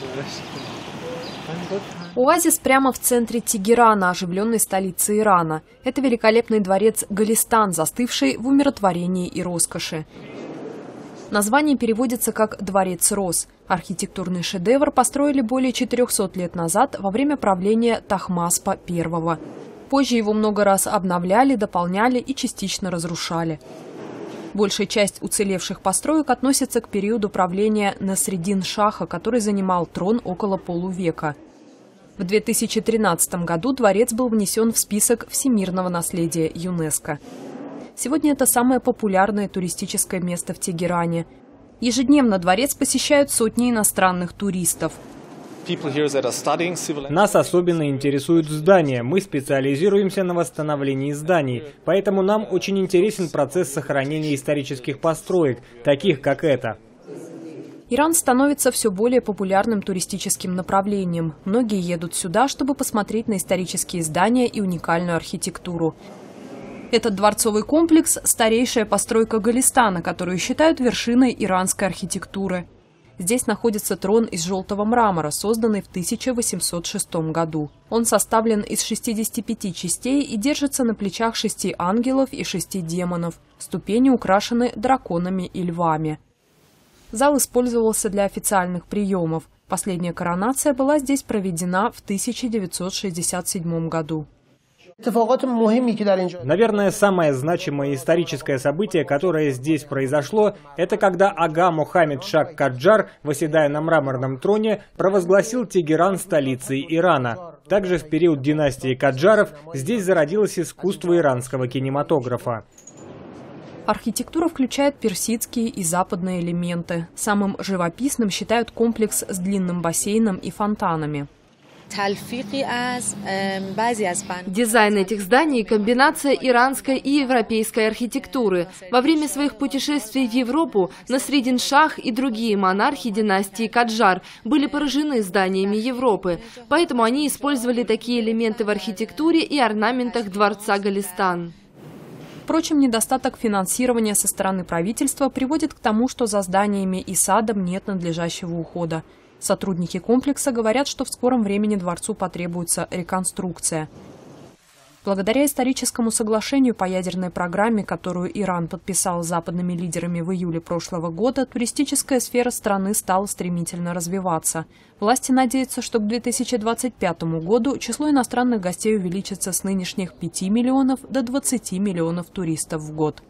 Оазис прямо в центре Тегерана, оживленной столицы Ирана. Это великолепный дворец Голестан, застывший в умиротворении и роскоши. Название переводится как «Дворец роз». Архитектурный шедевр построили более 400 лет назад во время правления Тахмаспа I. Позже его много раз обновляли, дополняли и частично разрушали. Большая часть уцелевших построек относится к периоду правления Насреддин-шаха, который занимал трон около полувека. В 2013 году дворец был внесен в список всемирного наследия ЮНЕСКО. Сегодня это самое популярное туристическое место в Тегеране. Ежедневно дворец посещают сотни иностранных туристов. Нас особенно интересуют здания. Мы специализируемся на восстановлении зданий. Поэтому нам очень интересен процесс сохранения исторических построек, таких как это. Иран становится все более популярным туристическим направлением. Многие едут сюда, чтобы посмотреть на исторические здания и уникальную архитектуру. Этот дворцовый комплекс – старейшая постройка Голестана, которую считают вершиной иранской архитектуры. Здесь находится трон из желтого мрамора, созданный в 1806 году. Он составлен из 65 частей и держится на плечах 6 ангелов и 6 демонов. Ступени украшены драконами и львами. Зал использовался для официальных приемов. Последняя коронация была здесь проведена в 1967 году. Наверное, самое значимое историческое событие, которое здесь произошло, это когда ага Мухаммед Шах Каджар, восседая на мраморном троне, провозгласил Тегеран столицей Ирана. Также в период династии Каджаров здесь зародилось искусство иранского кинематографа. Архитектура включает персидские и западные элементы. Самым живописным считают комплекс с длинным бассейном и фонтанами. Дизайн этих зданий – комбинация иранской и европейской архитектуры. Во время своих путешествий в Европу Насреддин-шах и другие монархи династии Каджар были поражены зданиями Европы, поэтому они использовали такие элементы в архитектуре и орнаментах дворца Голестан. Впрочем, недостаток финансирования со стороны правительства приводит к тому, что за зданиями и садом нет надлежащего ухода. Сотрудники комплекса говорят, что в скором времени дворцу потребуется реконструкция. Благодаря историческому соглашению по ядерной программе, которую Иран подписал с западными лидерами в июле прошлого года, туристическая сфера страны стала стремительно развиваться. Власти надеются, что к 2025 году число иностранных гостей увеличится с нынешних 5 миллионов до 20 миллионов туристов в год.